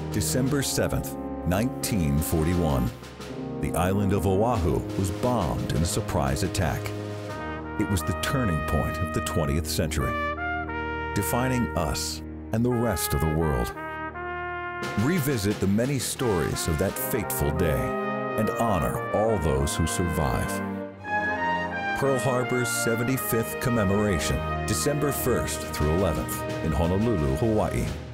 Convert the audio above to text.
December 7th, 1941. The island of Oahu was bombed in a surprise attack. It was the turning point of the 20th century, defining us and the rest of the world. Revisit the many stories of that fateful day and honor all those who survive. Pearl Harbor's 75th commemoration, December 1st through 11th in Honolulu, Hawaii.